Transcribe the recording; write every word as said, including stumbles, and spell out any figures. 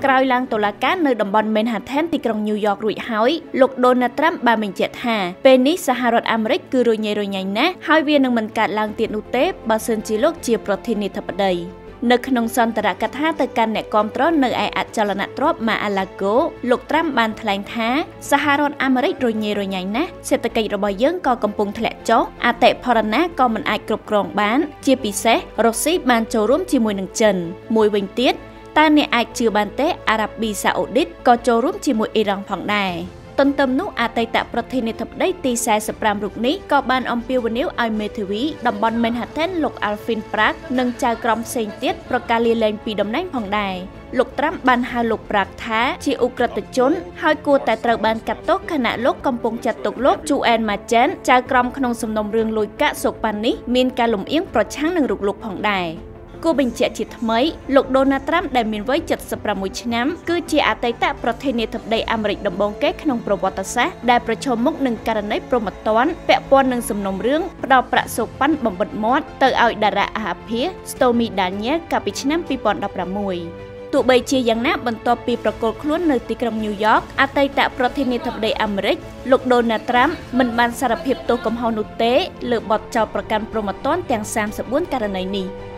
ក្រោយឡើងតុលាការនៅតំបន់ Manhattan ទីក្រុង New York រួចហើយលោក Donald Trump បានបញ្ជាក់ថាពេលនេះសហរដ្ឋអាមេរិកគឺរញ៉េរញ៉ៃណាស់ហើយវានឹងមិនកើតឡើងទៀតនោះទេបើសិនជាលោកជាប្រធានាធិបតីនៅក្នុងសន្ទរកថាទៅកាន់អ្នកគាំទ្រនៅឯអចលនទ្រព្យ Mar-a-Lago លោក Trump បានថ្លែងថាសហរដ្ឋអាមេរិករញ៉េរញ៉ៃណាស់សេដ្ឋកិច្ចរបស់យើងក៏កំពុងធ្លាក់ចុះអតិផរណាក៏មិនអាចគ្រប់គ្រងបានជាពិសេសរុស្ស៊ីបានចូលរួមជាមួយនឹងចិនមួយវិញទៀតតើអ្នកអាចជឿបានទេអារ៉ាប៊ីសាអូឌីតក៏ចូលរួមជាមួយអ៊ីរ៉ង់ផងដែរទន្ទឹមនោះអតីតប្រធានាធិបតីទីសែនសិបប្រាំរូបនេះក៏បានអំពាវនាវឲ្យមេធាវីតំបន់ Manhattan លោក Alvin Bragg និងចៅក្រមផ្សេងទៀតប្រកាសលាលែងពីតំណែងផងដែរលោក Trump បានហៅលោក Bragg ថាជាឧក្រិដ្ឋជនហើយគួរតែត្រូវបានកាត់ទោសខណៈលោកកំពុងចាត់ទុកលោក Juan Machen ចៅក្រមក្នុងសំណុំរឿងលួចកាក់សូកប៉ាន់នេះមានការលំអៀងប្រឆាំងនឹងរូបលោកផងដែរគូបញ្ជាក់ជាថ្មីលោក Donald Trump ដែលមានវ័យเจ็ดสิบหกឆ្នាំគឺជាអតីតប្រធានាធិបតីអាមេរិកដំបូងគេក្នុងប្រវត្តិសាស្ត្រដែលប្រឈមមុខនឹងករណីប្រមត្តនពាក់ព័ន្ធនឹងសំណុំរឿងផ្ដោតប្រាក់សូកប៉ាន់បំបិតមាត់ទៅឲ្យតារាអាហារភា Stormy Daniels កាលពីឆ្នាំពីរពាន់ដប់ប្រាំមួយទោះបីជាយ៉ាងណាបន្ទាប់ពីប្រកល់ខ្លួននៅទីក្រុង New York អតីតប្រធានាធិបតីអាមេរិកលោក Donald Trump មិនបានសារភាពទោសកំហុសនោះទេលើបទចោទប្រកាន់ប្រមត្តនទាំងសាមសិបបួនករណីនេះ